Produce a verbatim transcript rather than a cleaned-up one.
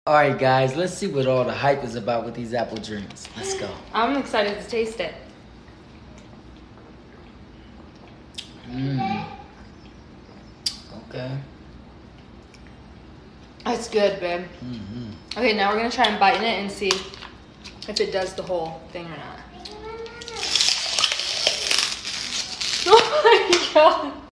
Alright guys, let's see what all the hype is about with these apple drinks. Let's go. I'm excited to taste it. Mmm. Okay. That's good, babe. Mm-hmm. Okay, now we're gonna try and bite in it and see if it does the whole thing or not. Oh my god.